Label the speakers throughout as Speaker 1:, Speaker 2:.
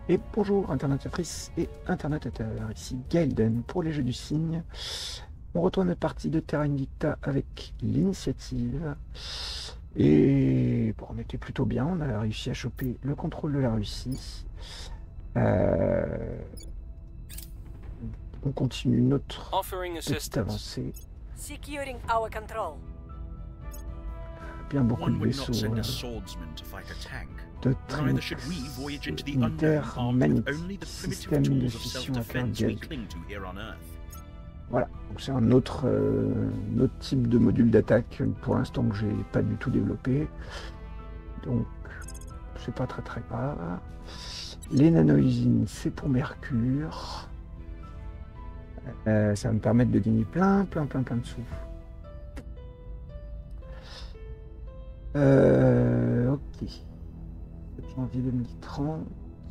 Speaker 1: Et bonjour internautatrices et internautateurs, ici Gaelden pour les Jeux du Cygne. On retourne notre partie de Terra Invicta avec l'initiative. Et bon, on était plutôt bien, on a réussi à choper le contrôle de la Russie. On continue notre petite avancée. Bien beaucoup de vaisseaux de Trinx militaires magnétiques, système de fission à cœur gaz. Voilà, c'est un autre type de module d'attaque pour l'instant que j'ai pas du tout développé, donc c'est pas très grave. Les nano-usines, c'est pour Mercure. Ça va me permettre de gagner plein de sous. Ok. Janvier 2030.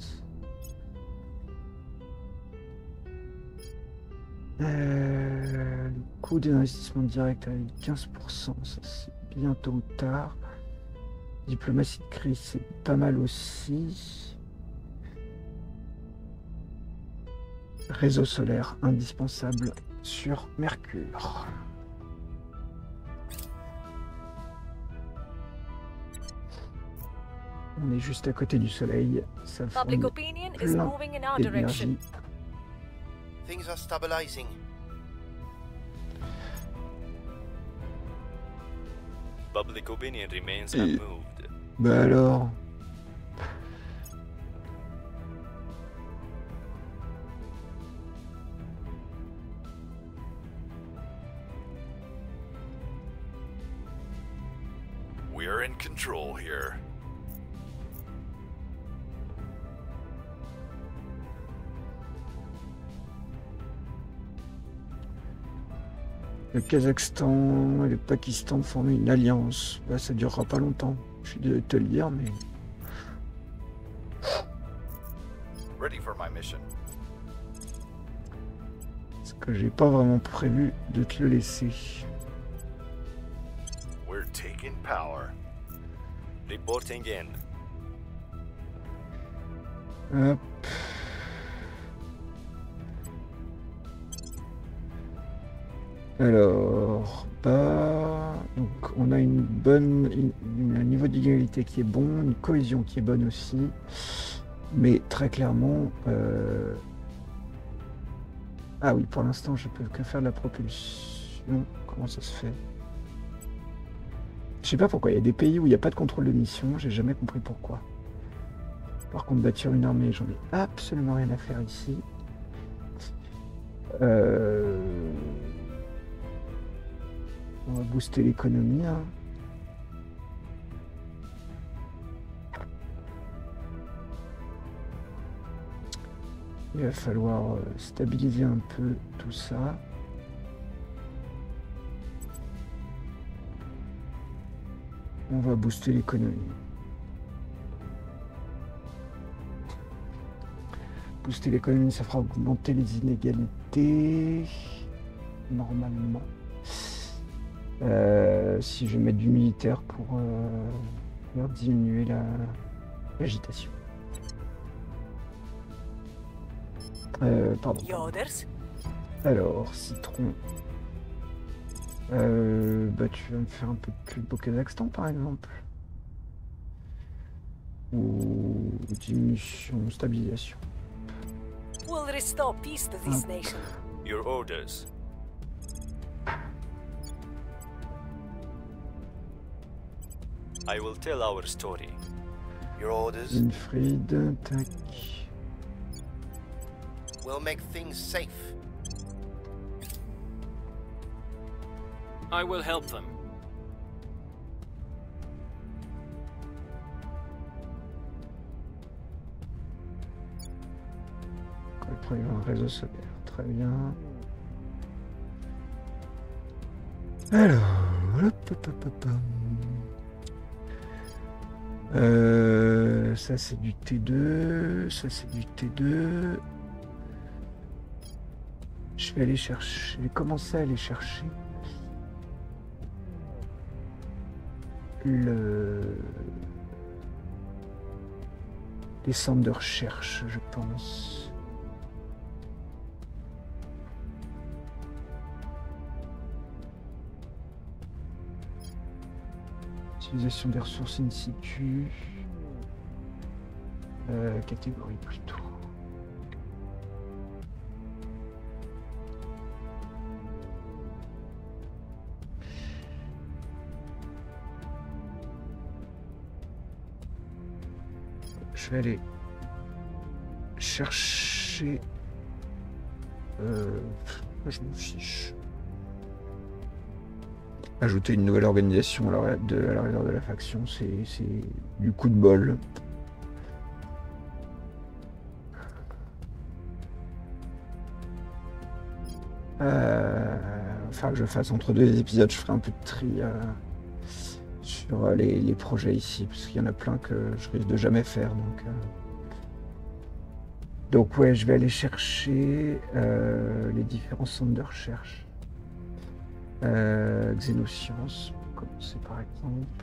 Speaker 1: Le coût d'investissement direct avec 15%, ça c'est bientôt ou tard. Diplomatie de crise, c'est pas mal aussi. Réseau solaire indispensable sur Mercure. On est juste à côté du soleil, ça fournit plein d'énergie.
Speaker 2: Things are stabilizing.
Speaker 3: Public opinion remains unmoved.
Speaker 1: Bah alors.
Speaker 4: We're in control here.
Speaker 1: Le Kazakhstan et le Pakistan forment une alliance. Bah, ça durera pas longtemps. Je suis désolé de te le dire, mais...
Speaker 4: Ready for my mission.
Speaker 1: Parce que j'ai pas vraiment prévu de te le laisser.
Speaker 4: We're taking power.
Speaker 3: Reporting in.
Speaker 1: Hop. Alors, bah, donc on a un niveau d'égalité qui est bon, une cohésion qui est bonne aussi, mais très clairement, ah oui, pour l'instant je peux que faire de la propulsion. Comment ça se fait? Je sais pas pourquoi, il y a des pays où il n'y a pas de contrôle de mission, j'ai jamais compris pourquoi. Par contre, bâtir une armée, j'en ai absolument rien à faire ici. On va booster l'économie. Hein. Il va falloir stabiliser un peu tout ça. On va booster l'économie. Booster l'économie, ça fera augmenter les inégalités. Normalement. Si je vais mettre du militaire pour faire diminuer l'agitation. Pardon. Alors, Citron. Bah, tu vas me faire un peu de pub au Kazakhstan, par exemple. Ou diminution, stabilisation.
Speaker 5: We'll restore peace to this nation.
Speaker 3: Your orders. I will tell our story.
Speaker 2: Your orders.
Speaker 1: Winfried, tac.
Speaker 2: We'll make things safe.
Speaker 3: I will help them.
Speaker 1: Après, un réseau solaire, très bien. Alors, ça c'est du T2, ça c'est du T2. Je vais aller chercher, je vais commencer à aller chercher les centres de recherche, je pense. Utilisation des ressources in situ. Catégorie plutôt. Je vais aller chercher. Je me fiche. Ajouter une nouvelle organisation à la réserve de la faction, c'est du coup de bol. Enfin, que je fasse entre deux épisodes, je ferai un peu de tri sur les projets ici, parce qu'il y en a plein que je risque de jamais faire. Donc ouais, je vais aller chercher les différents centres de recherche. Xénosciences, pour commencer par exemple.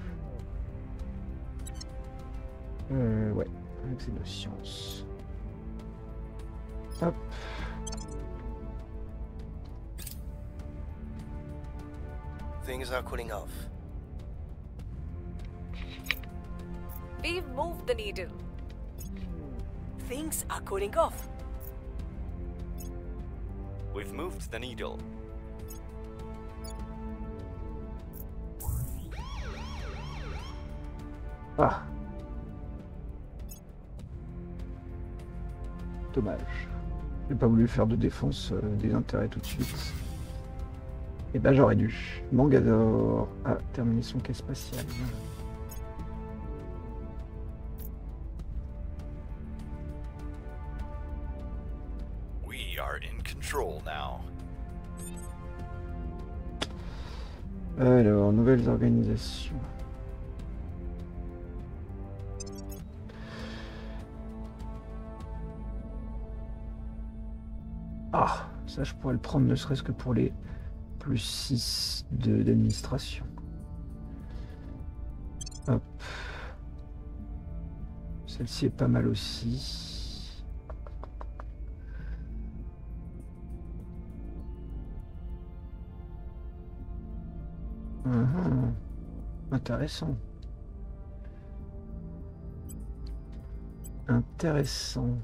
Speaker 1: Ouais, Xénosciences. Hop.
Speaker 2: Things are cooling off.
Speaker 5: We've moved the needle. Things are cooling off.
Speaker 3: We've moved the needle.
Speaker 1: Ah. Dommage. J'ai pas voulu faire de défense des intérêts tout de suite. Et ben j'aurais dû. Mangador a terminé son quai spatial.
Speaker 4: We are in control now.
Speaker 1: Alors, nouvelles organisations. Ah, ça je pourrais le prendre ne serait-ce que pour les plus 6 d'administration. Hop. Celle-ci est pas mal aussi. Intéressant. Intéressant.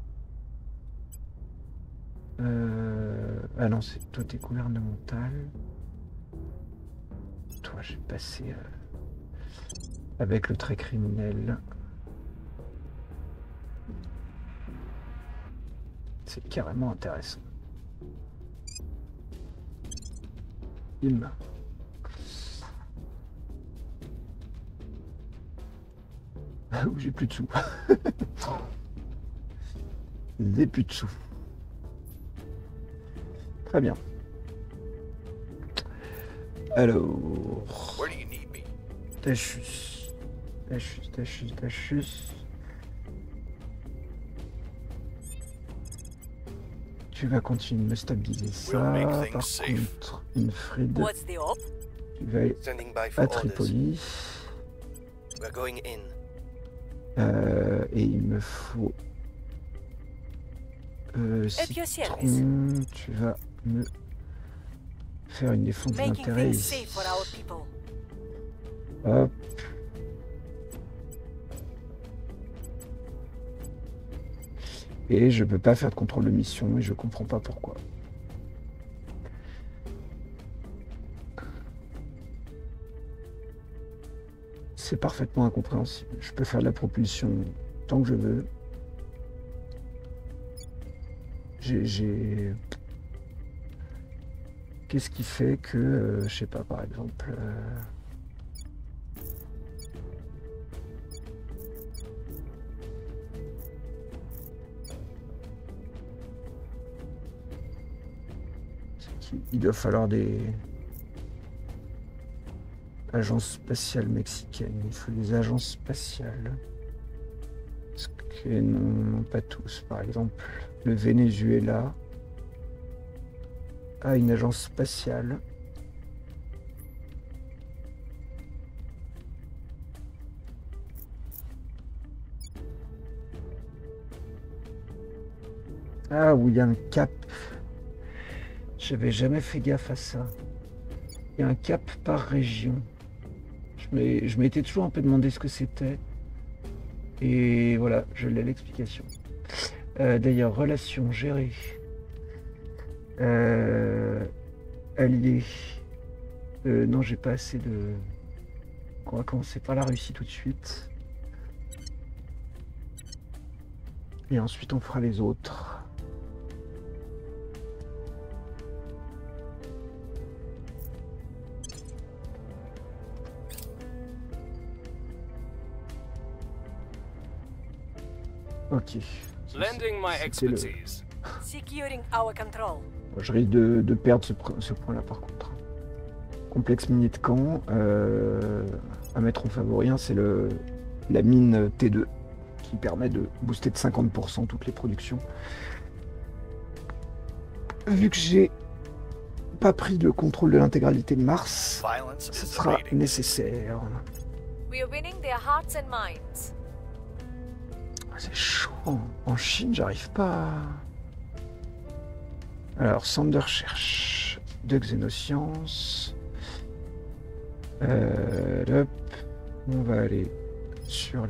Speaker 1: Ah non, c'est toi t'es gouvernemental. Toi j'ai passé avec le trait criminel. C'est carrément intéressant. Bim. J'ai plus de sous. J'ai plus de sous. Très bien. Alors.
Speaker 4: Where do you need me?
Speaker 1: Tachus. Tu vas continuer de me stabiliser ça.
Speaker 4: We'll make
Speaker 1: Par
Speaker 4: things safe.
Speaker 1: contre, Infrid,
Speaker 5: What's the op?
Speaker 1: tu vas aller
Speaker 2: Standing by
Speaker 1: à
Speaker 2: for orders.
Speaker 1: Tripoli.
Speaker 2: We're going in.
Speaker 1: Et il me faut...
Speaker 5: Epioceles.
Speaker 1: Citron, tu vas me faire une défense
Speaker 5: Making
Speaker 1: d'intérêt
Speaker 5: things
Speaker 1: ici.
Speaker 5: safe for our people.
Speaker 1: Hop. Et je peux pas faire de contrôle de mission et je comprends pas pourquoi. C'est parfaitement incompréhensible. Je peux faire de la propulsion tant que je veux. J'ai... Qu'est-ce qui fait que, je sais pas, par exemple... il doit falloir des agences spatiales mexicaines. Il faut des agences spatiales. Parce que non, pas tous. Par exemple, le Venezuela a une agence spatiale. Ah oui, il y a un cap. J'avais jamais fait gaffe à ça. Il y a un cap par région. Je m'étais toujours un peu demandé ce que c'était. Et voilà, je l'ai l'explication. D'ailleurs, relation gérée. Allié. Non, j'ai pas assez de... On va commencer par la Russie tout de suite. Et ensuite, on fera les autres. Ok.
Speaker 3: Lending my
Speaker 1: C'était le-
Speaker 3: expertise.
Speaker 5: Securing our control.
Speaker 1: Je risque de perdre ce point-là par contre. Complexe minier de camp. À mettre en favori, hein, c'est la mine T2 qui permet de booster de 50% toutes les productions. Vu que j'ai pas pris le contrôle de l'intégralité de Mars,
Speaker 4: Violence
Speaker 1: ce
Speaker 4: is
Speaker 1: sera
Speaker 4: abating.
Speaker 1: nécessaire.
Speaker 5: We are winning their hearts and minds.
Speaker 1: C'est chaud. En Chine, j'arrive pas à... Alors, centre de recherche de Xénosciences. Hop. On va aller sur les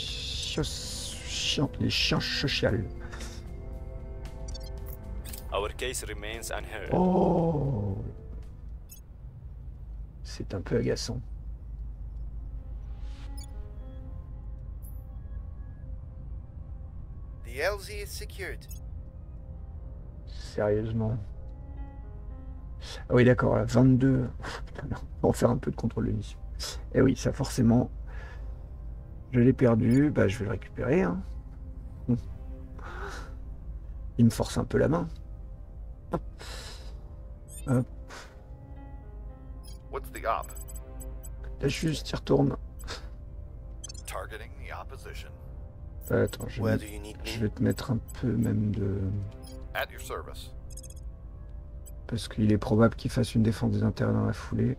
Speaker 1: sciences sociales.
Speaker 3: Our case remains unheard.
Speaker 1: Oh! C'est un peu agaçant.
Speaker 2: The LZ is secured.
Speaker 1: Sérieusement. Ah oui, d'accord, là, 22. Putain, non, on va faire un peu de contrôle de mission. Eh oui, ça forcément. Je l'ai perdu, bah je vais le récupérer. Hein. Il me force un peu la main. Hop. Hop.
Speaker 4: What's the op?
Speaker 1: Là, juste, il retourne.
Speaker 4: Targeting the opposition.
Speaker 1: Attends,
Speaker 2: Where do you need
Speaker 1: je
Speaker 2: me?
Speaker 1: vais te mettre un peu même de...
Speaker 4: At your service.
Speaker 1: Parce qu'il est probable qu'il fasse une défense des intérêts dans la foulée.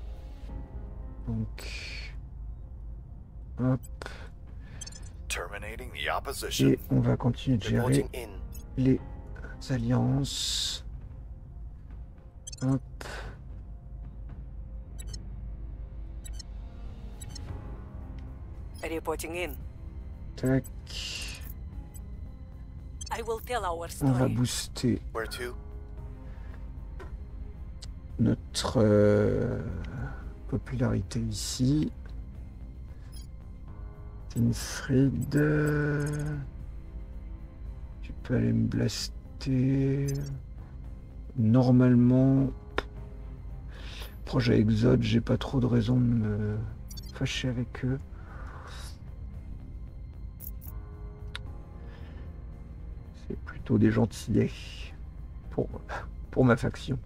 Speaker 1: Donc... Hop.
Speaker 4: Terminating the opposition.
Speaker 1: Et on va continuer de gérer
Speaker 2: Reporting in.
Speaker 1: les alliances. Hop.
Speaker 5: Reporting in.
Speaker 1: Tac.
Speaker 5: I will tell our
Speaker 1: On va
Speaker 5: story.
Speaker 1: booster
Speaker 2: Where to?
Speaker 1: notre popularité ici. Tinfried. Tu peux aller me blaster. Normalement, projet Exode, j'ai pas trop de raison de me fâcher avec eux. C'est plutôt des gentillets pour ma faction.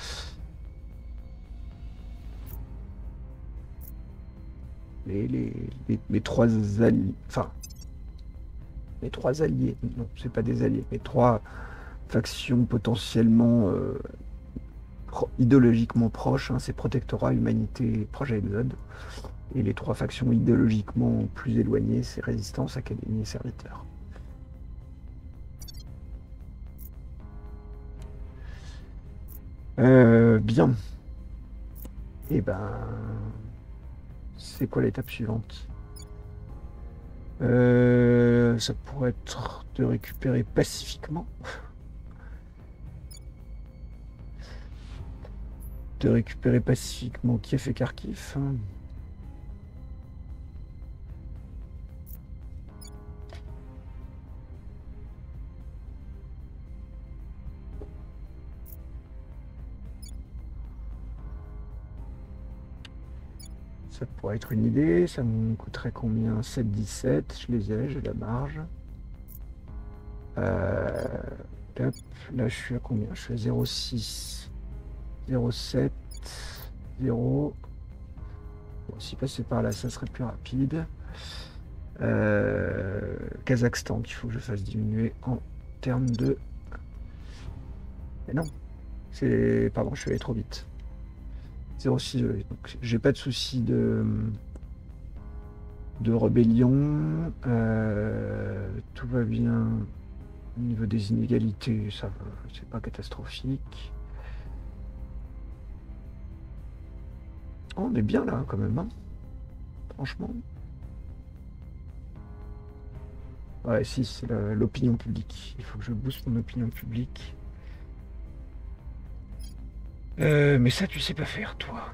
Speaker 1: Les trois alliés, enfin, les trois alliés, non, c'est pas des alliés, mais trois factions potentiellement idéologiquement proches, hein, c'est Protectorat, Humanité, Projet Exode. Et les trois factions idéologiquement plus éloignées, c'est Résistance, Académie et Serviteurs. Bien. Et ben... C'est quoi l'étape suivante? Ça pourrait être de récupérer pacifiquement. De récupérer pacifiquement Kiev et Kharkiv. Ça pourrait être une idée, ça me coûterait combien? 7,17, je les ai, j'ai la marge. Hop, là je suis à combien? Je suis à 0,6, 0,7, 0. Bon, si passer par là, ça serait plus rapide. Kazakhstan, qu'il faut que je fasse diminuer en termes de... Mais non, c'est... Pardon, je suis allé trop vite. 0,6, donc j'ai pas de souci de rébellion, tout va bien Au niveau des inégalités, ça va, c'est pas catastrophique. Oh, on est bien là quand même, hein. Franchement. Ouais, si, c'est l'opinion publique. Il faut que je booste mon opinion publique. Mais ça, tu sais pas faire, toi.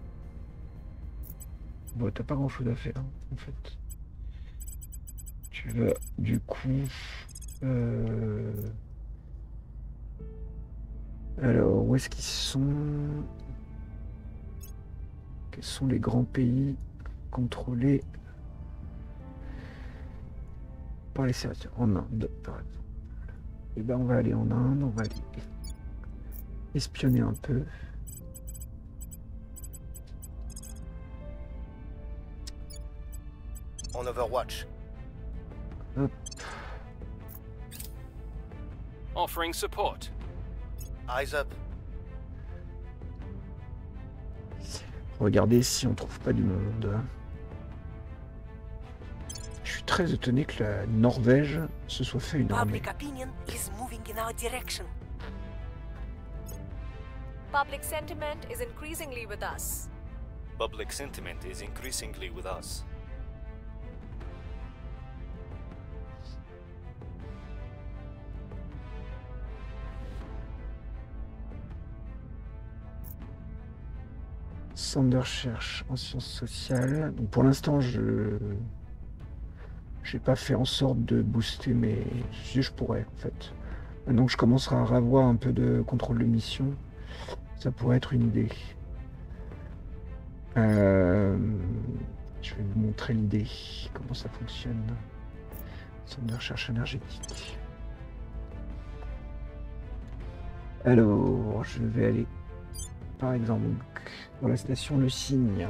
Speaker 1: Bon, t'as pas grand chose à faire, hein, en fait. Tu vas, du coup... Alors, où est-ce qu'ils sont? Quels sont les grands pays contrôlés par les serviteurs? En Inde, par exemple. Et ben, on va aller en Inde, on va aller espionner un peu.
Speaker 2: On Overwatch.
Speaker 1: Hop.
Speaker 6: Offering support.
Speaker 2: Eyes up.
Speaker 1: Regardez si on trouve pas du monde. Je suis très étonné que la Norvège se soit fait une armée.
Speaker 5: Public opinion is moving in our direction.
Speaker 7: Public sentiment is increasingly with us.
Speaker 3: Public sentiment is increasingly with us.
Speaker 1: Sander cherche en sciences sociales. Donc pour l'instant, je n'ai pas fait en sorte de booster, mais si je pourrais en fait. Maintenant que je commencerai à revoir un peu de contrôle de mission, ça pourrait être une idée. Je vais vous montrer l'idée, comment ça fonctionne. Centre de recherche énergétique. Alors, je vais aller, par exemple, dans la station Le Cygne.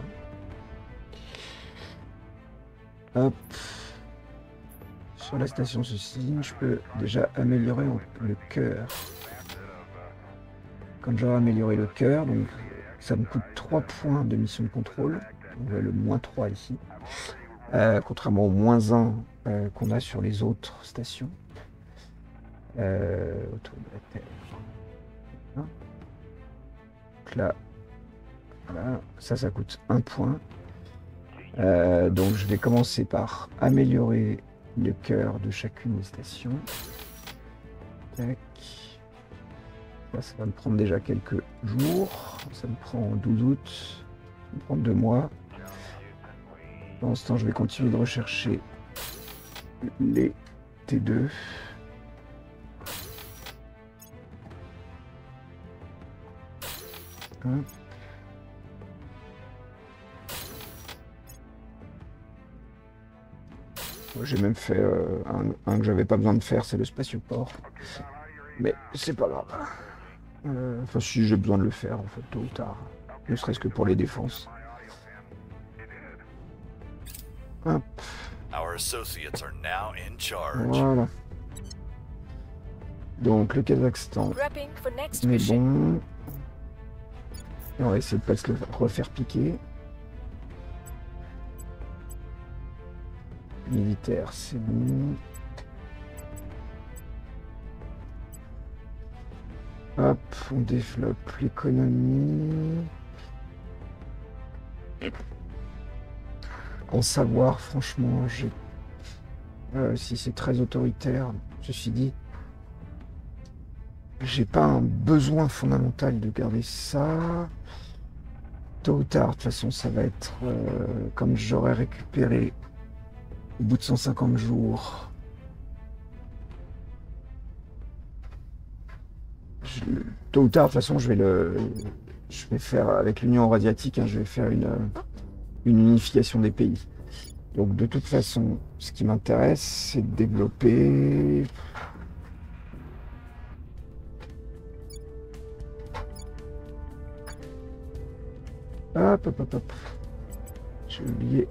Speaker 1: Hop. Sur la station Le Cygne, je peux déjà améliorer le cœur. Quand j'aurai amélioré le cœur, donc ça me coûte 3 points de mission de contrôle. On voit le -3 ici. Contrairement au -1 qu'on a sur les autres stations. Autour de la Terre. Hein. Donc là, voilà, ça coûte 1 point. Donc je vais commencer par améliorer le cœur de chacune des stations. Tac. Ça va me prendre déjà quelques jours. Ça me prend 12 août. Ça me prend 2 mois. Pendant ce temps, je vais continuer de rechercher les T2. Hop. J'ai même fait un que j'avais pas besoin de faire, c'est le spatioport. Mais c'est pas grave. Enfin, si j'ai besoin de le faire, en fait, tôt ou tard. Ne serait-ce que pour les défenses. Hop.
Speaker 4: Our associates are now in charge.
Speaker 1: Voilà. Donc, le Kazakhstan,
Speaker 7: Prepping for next
Speaker 1: on est
Speaker 7: mission.
Speaker 1: bon. Et on va essayer de pas se le refaire piquer. Militaire, c'est bon. Hop, on développe l'économie. En savoir, franchement, si c'est très autoritaire, ceci dit, j'ai pas un besoin fondamental de garder ça. Tôt ou tard, de toute façon, ça va être comme j'aurais récupéré au bout de 150 jours. Tôt ou tard, de toute façon, je vais faire avec l'Union Eurasiatique, hein, je vais faire une unification des pays. Donc de toute façon, ce qui m'intéresse, c'est de développer. Hop, hop, hop, hop. J'ai oublié.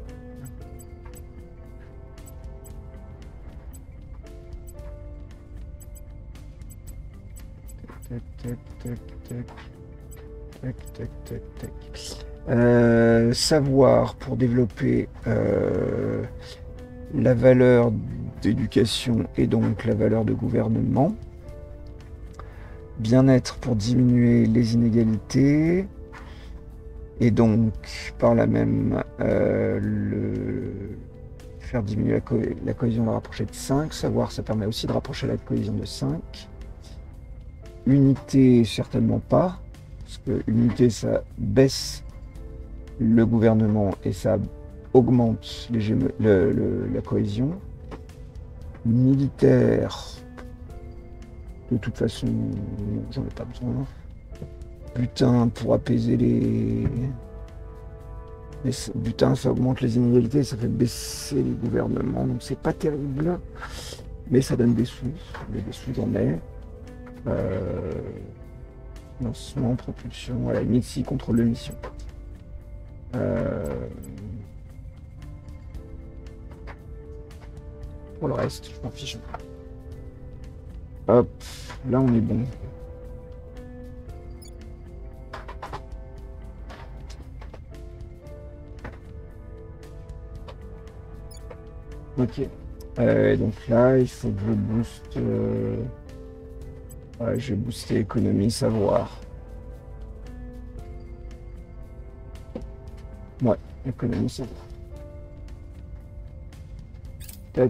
Speaker 1: Tac, tac, tac, tac. Tac, tac, tac, tac. Savoir pour développer la valeur d'éducation et donc la valeur de gouvernement. Bien-être pour diminuer les inégalités et donc par là même faire diminuer la cohésion, la rapprocher de 5. Savoir, ça permet aussi de rapprocher la cohésion de 5. Unité, certainement pas, parce que unité, ça baisse le gouvernement et ça augmente la cohésion. Militaire, de toute façon, j'en ai pas besoin. Butin pour apaiser les butin, ça augmente les inégalités, ça fait baisser les gouvernements, donc c'est pas terrible, mais ça donne des sous. Des sous, j'en ai. Lancement, propulsion, voilà, Mitsi contrôle de mission. Pour le reste, je m'en fiche. Hop, là on est bon. Ok. Donc là, il faut que je booste. Ouais, je vais booster économie, savoir. Ouais, économie, savoir. Tac.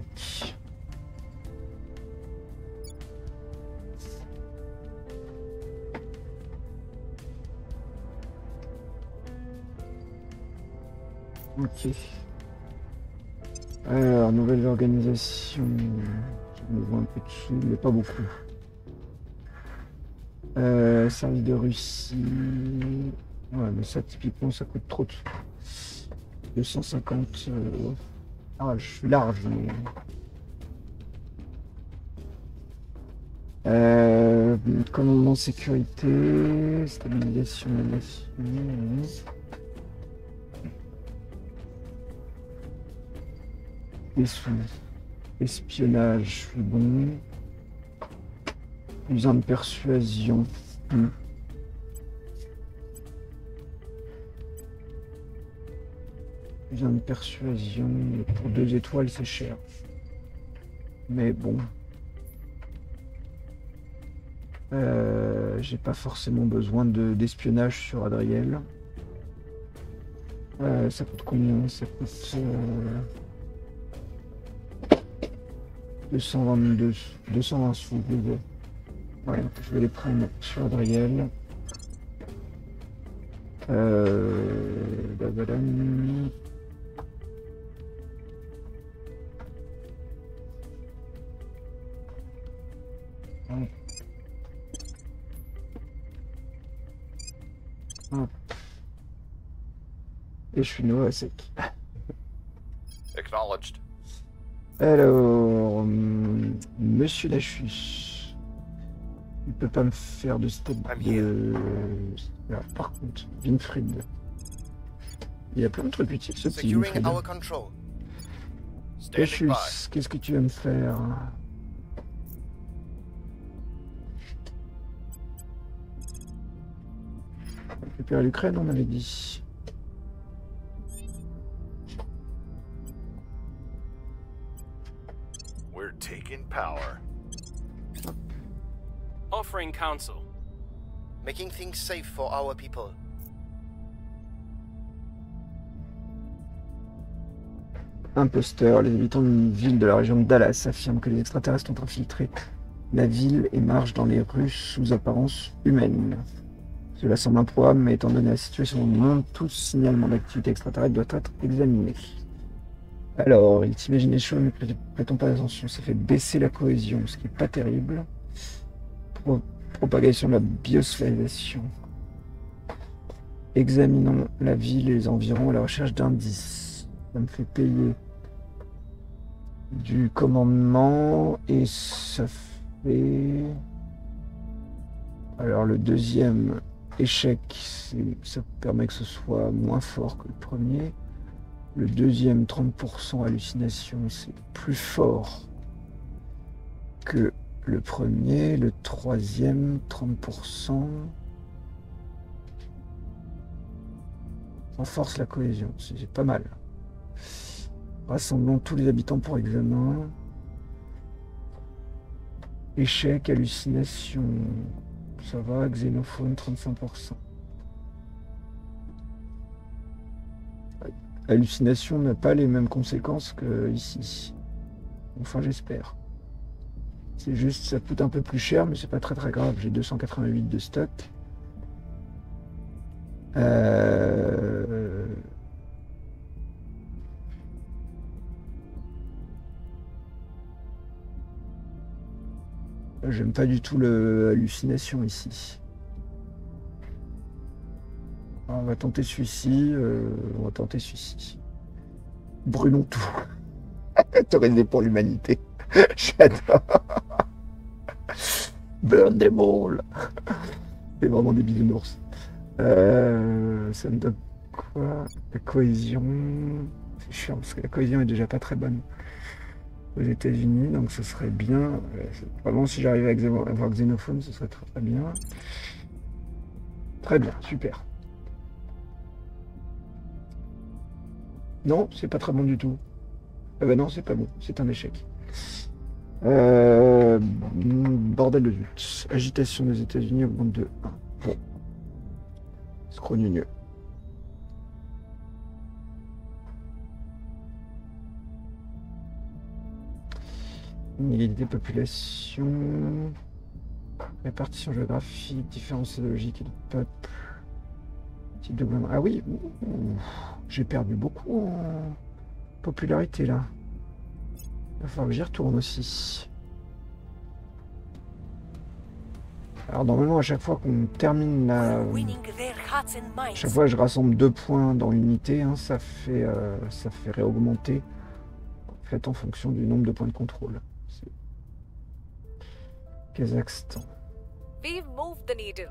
Speaker 1: Ok. Alors, nouvelle organisation. Je me vois un peu dessus, mais pas beaucoup. Service de Russie. Ouais, mais ça, typiquement, ça coûte trop. 250. Ah, je suis large, mais. Commandement sécurité, stabilisation de la nation. Des sous. Espionnage, je suis bon. Usine de persuasion. Usine de persuasion. Pour 2 étoiles, c'est cher. Mais bon. J'ai pas forcément besoin d'espionnage sur Adriel. Ça coûte combien? Ça coûte 220 sous. Ouais, je vais les prendre sur Adriel. Babadam. Hop. Hop. Et je suis nouveau à sec.
Speaker 4: Acknowledged.
Speaker 1: Alors, Monsieur Lachus, il peut pas me faire de step de... Alors, par contre, Winfried, il y a plein de trucs utiles, ce petit
Speaker 2: Securing
Speaker 1: Winfried.
Speaker 2: our control.
Speaker 4: Standing by.
Speaker 1: Lachus, qu'est-ce que tu vas me faire? Récupérer l'Ukraine, on avait dit.
Speaker 4: We're taking power.
Speaker 6: Offering counsel.
Speaker 2: Making things safe for our people.
Speaker 1: Imposteur, les habitants d'une ville de la région de Dallas affirment que les extraterrestres ont infiltré la ville et marchent dans les rues sous apparence humaine. Cela semble improbable, mais étant donné la situation dans le monde, tout signalement d'activité extraterrestre doit être examiné. Alors, il t'imagine les choses, mais prêtons pas attention, ça fait baisser la cohésion, ce qui n'est pas terrible. Propagation de la biosphérisation. Examinons la ville et les environs à la recherche d'indices. Ça me fait payer du commandement et ça fait... Alors le deuxième échec, ça permet que ce soit moins fort que le premier. Le deuxième 30% hallucination, c'est plus fort que le premier. Le troisième 30% renforce la cohésion, c'est pas mal. Rassemblons tous les habitants pour examen. Échec, hallucination. Ça va, xénophone, 35%. Hallucination n'a pas les mêmes conséquences que ici. Enfin, j'espère. C'est juste, ça coûte un peu plus cher, mais c'est pas très grave. J'ai 288 de stock. J'aime pas du tout l'hallucination ici. On va tenter celui-ci. On va tenter celui-ci. Brûlons tout. Autorisé pour l'humanité. J'adore. Burn them all. C'est vraiment des bisounours. Ça me donne quoi? La cohésion. C'est chiant parce que la cohésion est déjà pas très bonne aux États-Unis, donc ce serait bien. Vraiment, si j'arrivais à avoir xénophone, ce serait très bien. Très bien, super. Non, c'est pas très bon du tout. Ah ben non, c'est pas bon, c'est un échec. Bordel de zut. Agitation des États-Unis augmente de 1. Bon. Scrogneux. Inégalité de population. Répartition géographique, différence idéologique et de peuple. Type de gouvernement. Ah oui, j'ai perdu beaucoup en popularité là. Il va falloir que j'y retourne aussi. Alors normalement à chaque fois qu'on termine la... À chaque fois que je rassemble 2 points dans l'unité, hein, ça fait réaugmenter en fait en fonction du nombre de points de contrôle. Kazakhstan.
Speaker 7: We've moved the needle.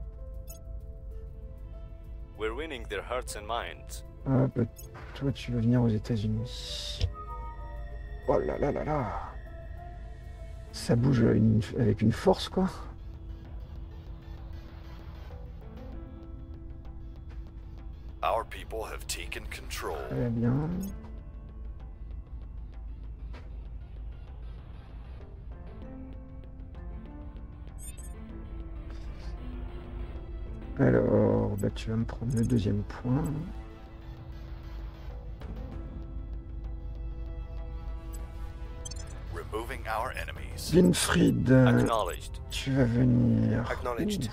Speaker 3: We're winning their hearts and minds.
Speaker 1: Ah, bah, toi, tu veux venir aux États-Unis. Oh là là là là. Ça bouge avec une force, quoi.
Speaker 4: Our people have taken control.
Speaker 1: Très bien. Alors, bah, tu vas me prendre le 2e point.
Speaker 4: Removing our enemies.
Speaker 1: Winfried,
Speaker 3: Acknowledged.
Speaker 1: tu vas venir
Speaker 2: Acknowledged.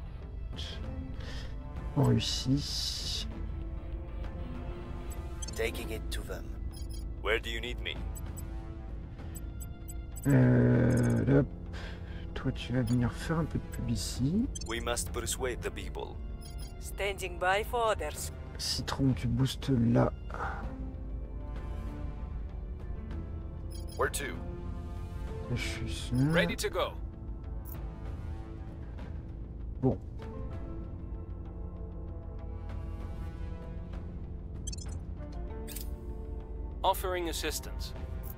Speaker 1: en Russie.
Speaker 2: Taking it to them.
Speaker 3: Where do you need me?
Speaker 1: Hop. Toi, tu vas venir faire un peu de pub ici.
Speaker 3: We must persuade the people.
Speaker 5: Standing by for orders.
Speaker 1: Citron, tu boostes là.
Speaker 4: Where to?
Speaker 1: Je suis
Speaker 6: Ready to go.
Speaker 1: Bon.
Speaker 6: Offering assistance.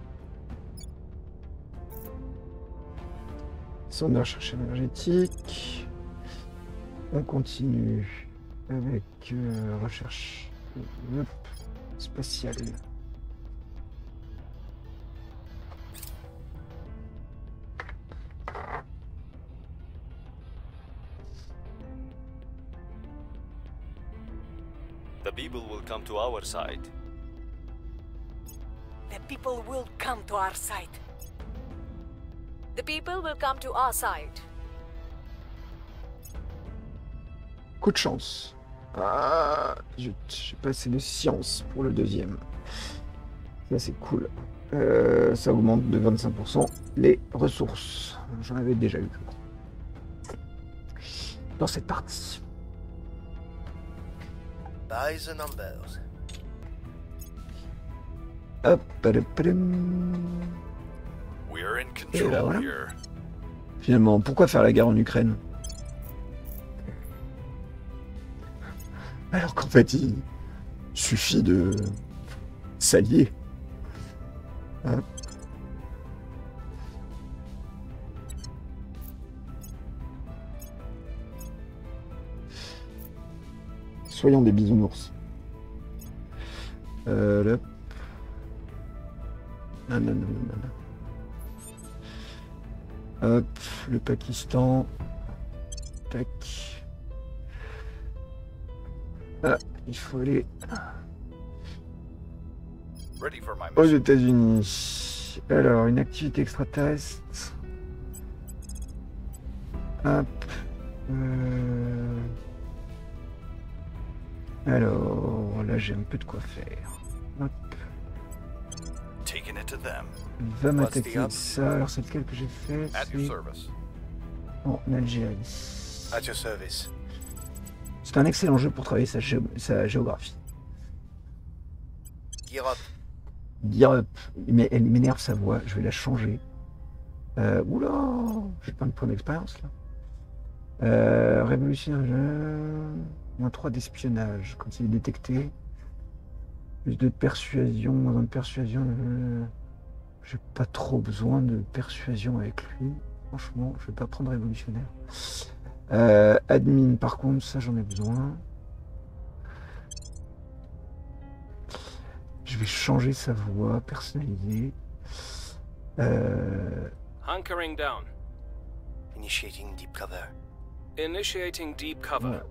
Speaker 1: Centre de recherche énergétique. On continue avec recherche spatiale.
Speaker 3: The people will come to our side.
Speaker 5: The people will come to our side.
Speaker 7: The people will come to our side.
Speaker 1: Coup de chance. Ah, j'ai passé de science pour le 2e. Ça c'est cool. Ça augmente de 25% les ressources. J'en avais déjà eu dans cette partie.
Speaker 2: By the numbers.
Speaker 1: Hop,
Speaker 4: We're in
Speaker 1: Et
Speaker 4: control
Speaker 1: là, voilà.
Speaker 4: here.
Speaker 1: Finalement, pourquoi faire la guerre en Ukraine? Alors qu'en fait, il suffit de s'allier. Hop. Soyons des bisounours. Là. Non. Hop, le Pakistan. Tac. Ah, il faut aller
Speaker 4: Ready for my
Speaker 1: aux
Speaker 4: mission.
Speaker 1: États-Unis. Alors, une activité extraterrestre. Hop. Alors, là, j'ai un peu de quoi faire. Hop.
Speaker 4: Taking it to them.
Speaker 1: Va
Speaker 2: What's
Speaker 1: m'attaquer
Speaker 2: the up?
Speaker 1: ça. Alors, c'est lequel que j'ai fait?
Speaker 4: At your
Speaker 1: C'est
Speaker 4: service.
Speaker 1: en Algérie.
Speaker 2: At your service.
Speaker 1: C'est un excellent jeu pour travailler sa géographie.
Speaker 2: Gear up.
Speaker 1: Gear up. Mais elle m'énerve sa voix, je vais la changer. Oula, j'ai plein de points d'expérience là. Révolutionnaire. Moins 3 d'espionnage quand il est détecté. Plus de persuasion, moins 1 de persuasion. J'ai pas trop besoin de persuasion avec lui. Franchement, je vais pas prendre révolutionnaire. Admin, par contre, ça j'en ai besoin. Je vais changer sa voix, personnaliser.
Speaker 6: Hunkering down.
Speaker 2: Initiating deep cover.
Speaker 6: Initiating deep cover.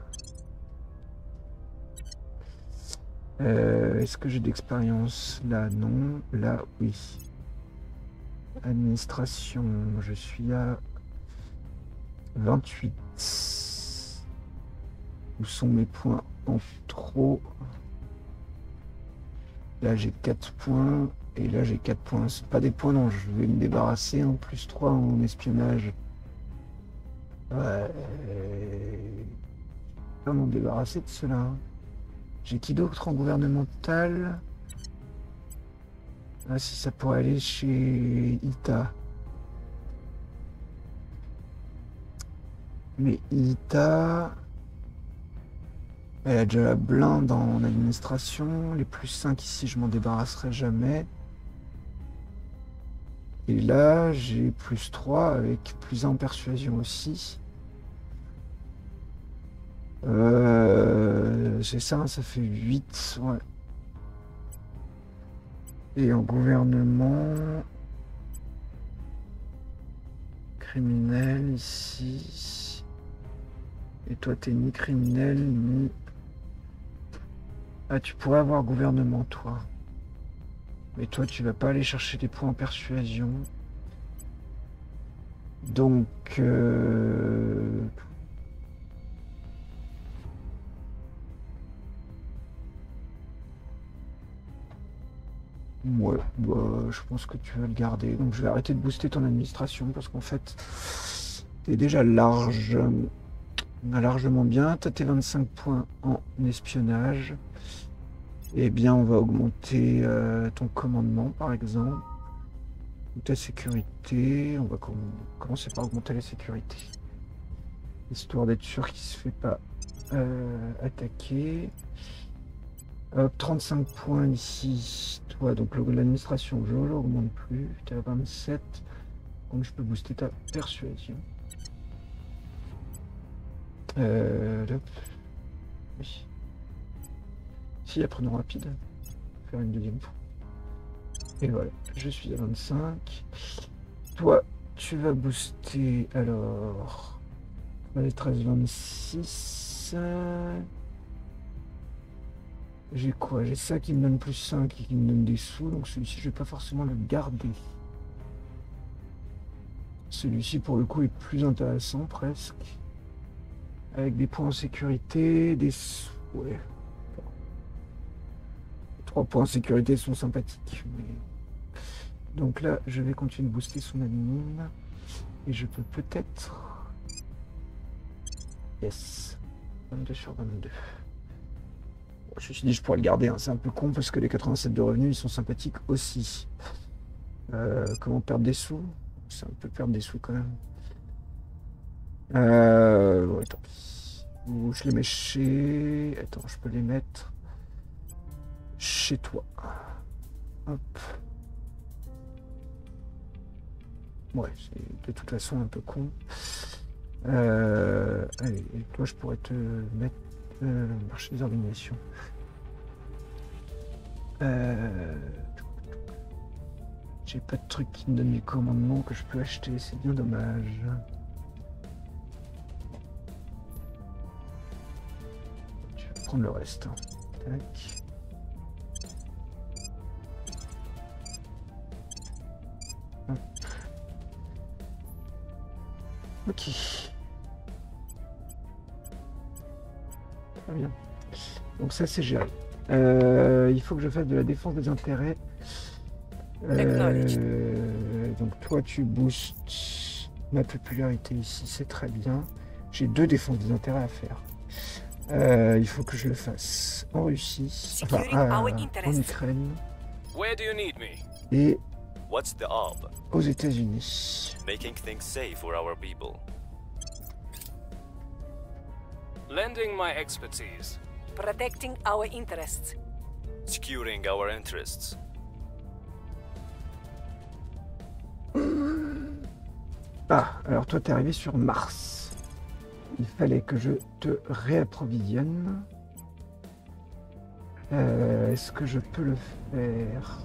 Speaker 1: Est-ce que j'ai d'expérience? Là, non. Là, oui. Administration, je suis à 28. Où sont mes points en trop? Là, j'ai 4 points. Et là, j'ai 4 points. C'est pas des points, non. Je vais me débarrasser en plus 3 en espionnage. Ouais. Pas m'en débarrasser de cela. J'ai qui d'autre en gouvernemental? Ah, si ça pourrait aller chez Ita. Mais Ita, elle a déjà la blinde en administration. Les plus 5 ici, je m'en débarrasserai jamais. Et là, j'ai plus 3 avec plus 1 en persuasion aussi. C'est ça, ça fait 8, ouais. Et en gouvernement... Criminel, ici... Et toi, t'es ni criminel, ni... Ah, tu pourrais avoir gouvernement, toi. Mais toi, tu vas pas aller chercher des points en persuasion. Donc... Ouais, bah, je pense que tu vas le garder. Donc je vais arrêter de booster ton administration parce qu'en fait, t'es déjà largement bien. T'as tes 25 points en espionnage. Eh bien, on va augmenter ton commandement, par exemple. Ou ta sécurité. On va commencer par augmenter la sécurité. Histoire d'être sûr qu'il se fait pas attaquer. 35 points ici. Toi, donc l'administration, je l'augmente plus. Tu es à 27. Donc je peux booster ta persuasion. Hop. Oui. Si, apprenons rapide. Faire une deuxième fois. Et voilà, je suis à 25. Toi, tu vas booster alors. Les 13, 26. J'ai quoi? J'ai ça qui me donne plus 5 et qui me donne des sous, donc celui-ci je vais pas forcément le garder. Celui-ci pour le coup est plus intéressant presque. Avec des points en sécurité, des sous. Ouais. Les 3 points en sécurité sont sympathiques. Mais... Donc là je vais continuer de booster son admin. Et je peux peut-être... Yes. 22 sur 22. Ceci dit, je pourrais le garder, hein. C'est un peu con parce que les 87 de revenus, ils sont sympathiques aussi. Comment perdre des sous? C'est un peu perdre des sous quand même. Ouais, tant pis. Ou je les mets chez... Attends, je peux les mettre chez toi. Hop. Ouais, c'est de toute façon un peu con. Allez, et toi, je pourrais te mettre... marché des organisations. J'ai pas de truc qui me donne du commandement que je peux acheter, c'est bien dommage. Je vais prendre le reste. Hein. Tac. Hop. Ok. Très bien. Donc ça c'est géré. Il faut que je fasse de la défense des intérêts. Donc toi tu boostes ma popularité ici, c'est très bien. J'ai 2 défenses des intérêts à faire. Il faut que je le fasse en Russie, enfin en Ukraine
Speaker 6: Where do you need me?
Speaker 1: et
Speaker 3: What's the ob?
Speaker 1: aux États-Unis.
Speaker 3: Making things safe for our people.
Speaker 6: Lending my expertise.
Speaker 5: Protecting our interests.
Speaker 3: Securing our interests.
Speaker 1: Ah, alors toi t'es arrivé sur Mars. Il fallait que je te réapprovisionne. Est-ce que je peux le faire?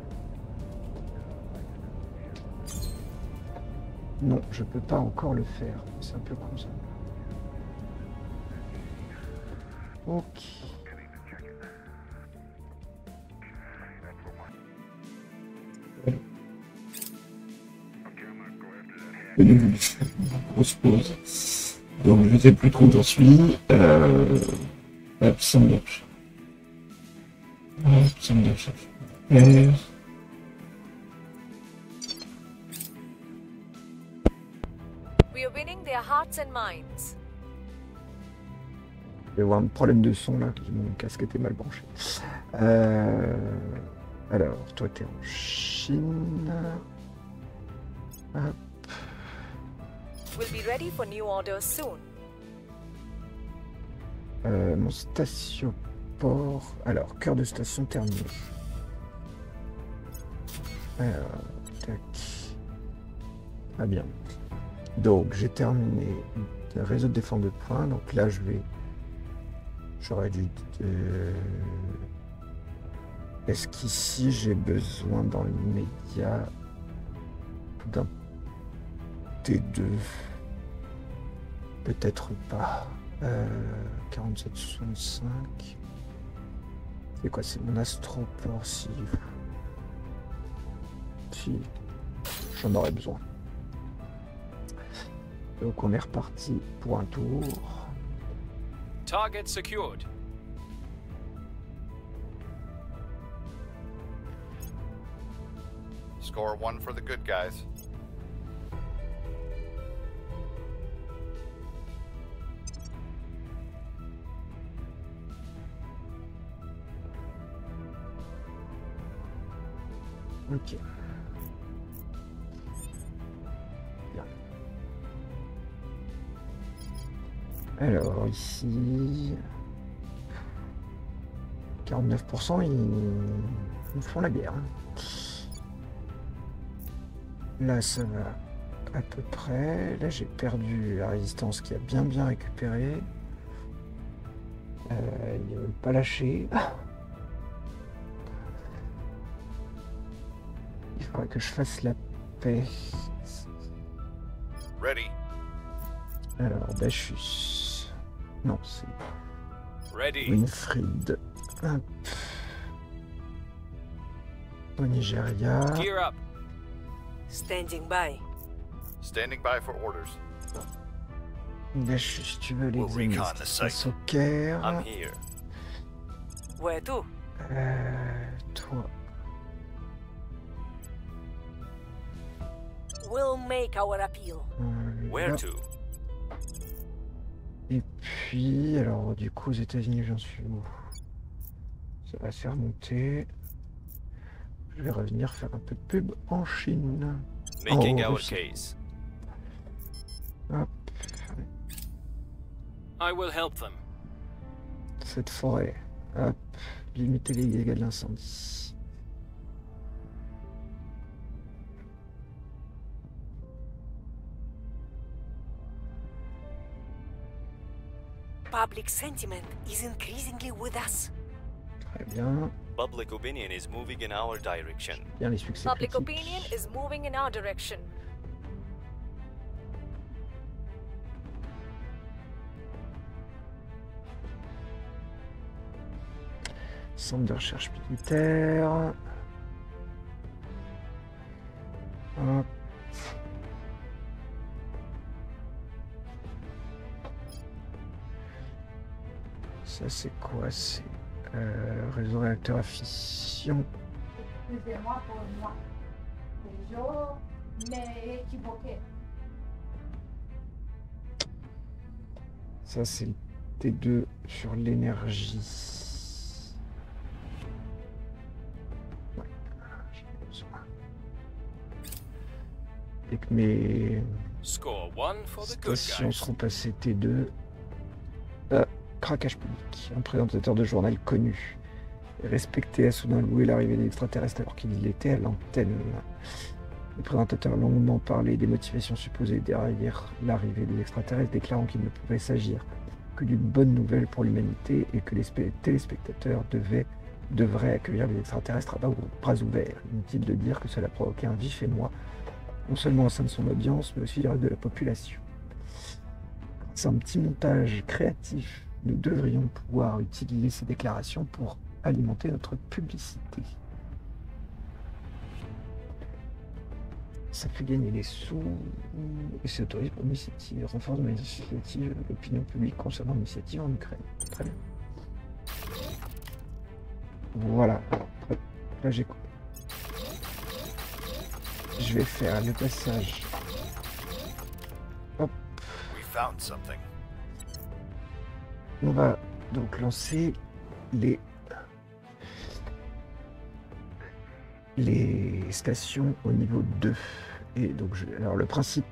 Speaker 1: Non, je peux pas encore le faire. C'est un peu con ça. Ok. Grosse pause. Donc je sais plus trop où j'en suis. Absent d'achat. Absent d'achat.
Speaker 7: We are winning their hearts and minds.
Speaker 1: Je vais avoir un problème de son là, mon casque était mal branché. Alors, toi t'es en Chine. Hop.
Speaker 7: We'll be ready for new orders soon.
Speaker 1: Mon station-port. Alors, cœur de station terminé. Alors, tac. Ah bien. Donc, j'ai terminé le réseau de défense de points. Donc là, j'aurais dû... Est-ce qu'ici, j'ai besoin dans l'immédiat d'un T2? Peut-être pas. 47,65. C'est quoi? C'est mon astroport si j'en aurais besoin. Donc on est reparti pour un tour.
Speaker 6: Target secured.
Speaker 4: Score 1 for the good guys.
Speaker 1: Ok. Bien. Alors ici, 49%, ils nous font la guerre. Là, ça va à peu près. Là, j'ai perdu la résistance qui a bien récupéré. Ils ne veulent pas lâcher. Il faudrait que je fasse la paix.
Speaker 4: Ready.
Speaker 1: Alors, Dachus. Non, c'est
Speaker 6: Ready.
Speaker 1: Winfried. Hop. Au Nigeria.
Speaker 6: Gear up.
Speaker 5: Standing by.
Speaker 4: Standing by for orders.
Speaker 1: Dachus, tu veux les
Speaker 4: We'll recon the site.
Speaker 1: face au Caire.
Speaker 3: I'm here.
Speaker 5: Where to?
Speaker 1: Toi.
Speaker 5: We'll make our appeal.
Speaker 3: Where
Speaker 1: là.
Speaker 3: to?
Speaker 1: Et puis, alors du coup aux États-Unis, j'en suis où? Ça va se faire monter. Je vais revenir faire un peu de pub en Chine.
Speaker 3: Making
Speaker 1: En
Speaker 3: our
Speaker 1: Russie.
Speaker 3: case.
Speaker 1: Hop,
Speaker 6: I will help them.
Speaker 1: cette forêt. Hop, limiter les dégâts de l'incendie.
Speaker 5: Public sentiment is increasingly with us.
Speaker 1: Très bien.
Speaker 3: Public opinion is moving in our direction.
Speaker 1: Bien les succès
Speaker 7: Public
Speaker 1: critiques.
Speaker 7: opinion is moving in our direction.
Speaker 1: Centre de recherche militaire. Hop. Ça c'est quoi? C'est réseau réacteur à fission.
Speaker 8: Excusez-moi pour moi. Je m'ai équivoqué.
Speaker 1: Ça c'est le T2 sur l'énergie. Ouais, j'en ai besoin. Et que mes
Speaker 6: Score 1 for the good
Speaker 1: stations
Speaker 6: guys.
Speaker 1: seront passées T2. Craquage public. Un présentateur de journal connu et respecté a soudain loué l'arrivée des extraterrestres alors qu'il était à l'antenne. Le présentateur a longuement parlé des motivations supposées derrière l'arrivée des extraterrestres, déclarant qu'il ne pouvait s'agir que d'une bonne nouvelle pour l'humanité et que les téléspectateurs devraient accueillir les extraterrestres à bras ouverts. Inutile de dire que cela provoquait un vif émoi, non seulement au sein de son audience, mais aussi du reste de la population. C'est un petit montage créatif. Nous devrions pouvoir utiliser ces déclarations pour alimenter notre publicité. Ça fait gagner des sous et c'est autorisé pour l'initiative. Renforce de l'initiative l'opinion publique concernant l'initiative en Ukraine. Très bien. Voilà. Là j'ai quoi? Je vais faire le passage. Hop.
Speaker 4: We found something.
Speaker 1: On va donc lancer les stations au niveau 2. Et donc, alors le principe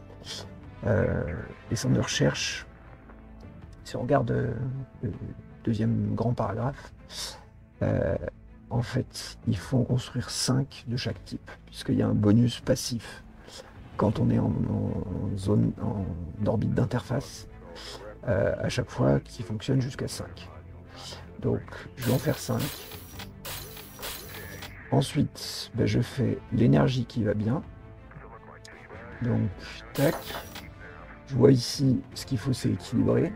Speaker 1: des centres de recherche, si on regarde le deuxième grand paragraphe, en fait, il faut en construire 5 de chaque type, puisqu'il y a un bonus passif quand on est en orbite d'interface. À chaque fois qui fonctionne jusqu'à 5. Donc je vais en faire 5. Ensuite, je fais l'énergie qui va bien. Donc, tac. Je vois ici, ce qu'il faut c'est équilibrer.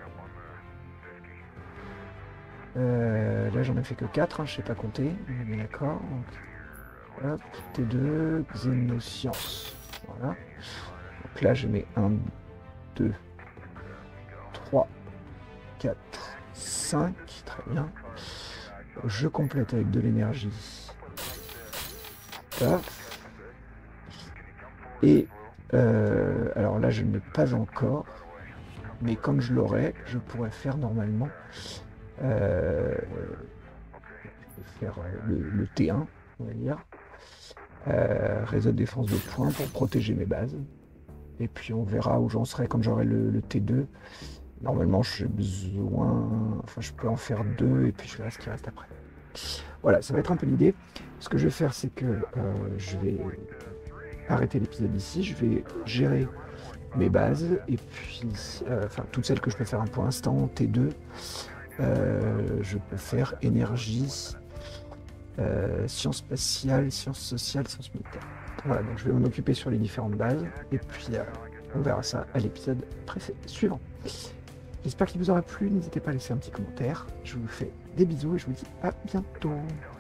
Speaker 1: Là j'en ai fait que 4, hein, je sais pas compter. On est d'accord. Hop, T2, xénosciences. Voilà. Donc là je mets 1, 2, 3, 4, 5, très bien. Je complète avec de l'énergie. Et alors là je ne l'ai pas encore, mais quand je l'aurai, je pourrais faire normalement faire le T1, on va dire. Réseau de défense de points pour protéger mes bases. Et puis on verra où j'en serai quand j'aurai le T2. Normalement, j'ai besoin... Enfin, je peux en faire 2 et puis je verrai ce qui reste après. Voilà, ça va être un peu l'idée. Ce que je vais faire, c'est que je vais arrêter l'épisode ici. Je vais gérer mes bases et puis... enfin, toutes celles que je peux faire pour l'instant, T2. Je peux faire énergie, sciences spatiales, sciences sociales, sciences militaires. Voilà, donc je vais m'en occuper sur les différentes bases. Et puis, on verra ça à l'épisode suivant. J'espère qu'il vous aura plu, n'hésitez pas à laisser un petit commentaire. Je vous fais des bisous et je vous dis à bientôt.